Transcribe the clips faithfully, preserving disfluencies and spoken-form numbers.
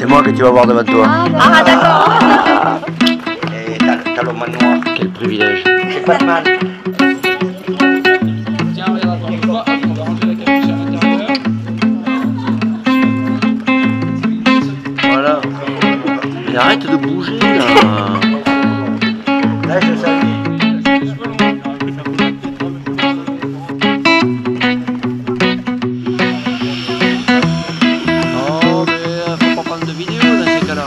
C'est moi que tu vas voir devant toi. Ah d'accord. Et t'as le manoir. Quel privilège. C'est pas de mal. Tiens, regarde, attends, on va ranger la capuche à l'intérieur. Voilà. Mais arrête de bouger là. Là je savais. Oh mais faut pas prendre de vidéo dans ces cas-là.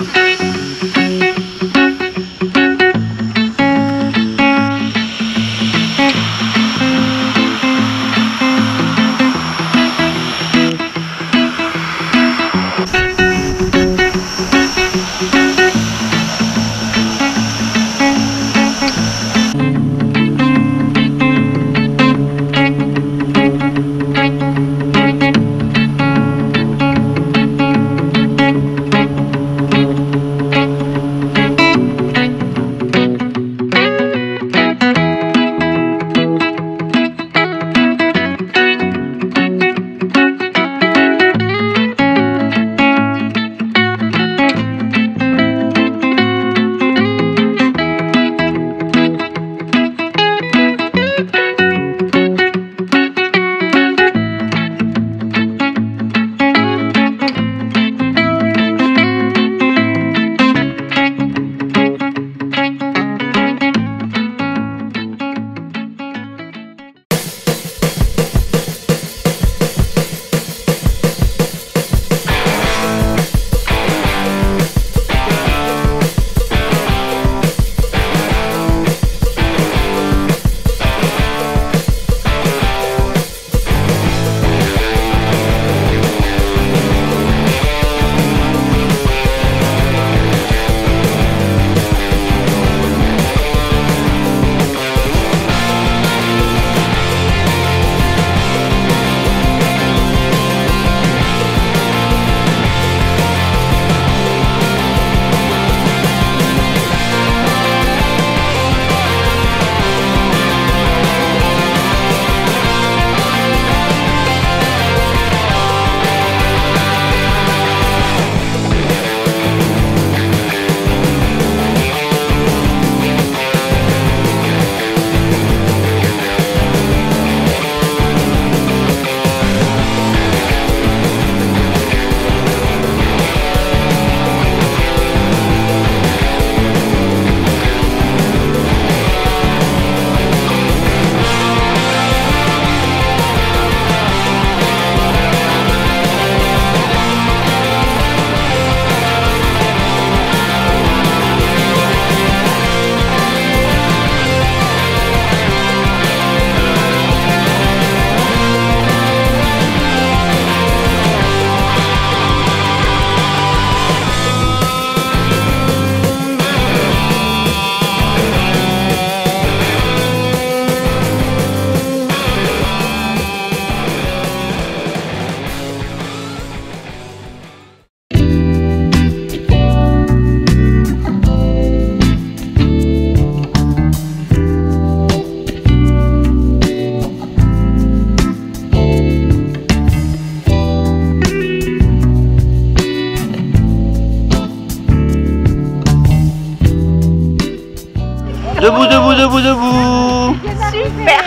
Debout, debout, debout, debout. Super.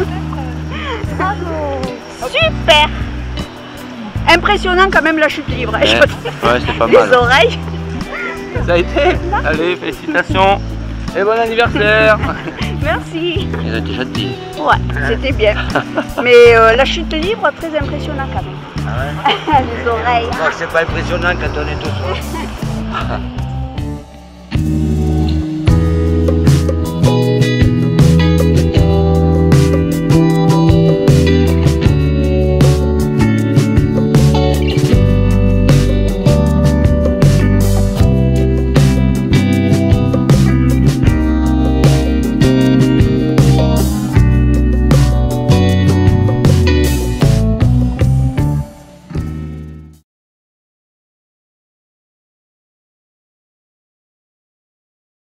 Super. Impressionnant quand même la chute libre. Ouais, ouais, c'est pas Les mal. oreilles. Ça a été. Allez, félicitations. Et bon anniversaire. Merci. Ils ont été gentils. Ouais, c'était bien. Mais euh, la chute libre, très impressionnant quand même. Ah ouais. Les oreilles. C'est pas impressionnant quand on est tous.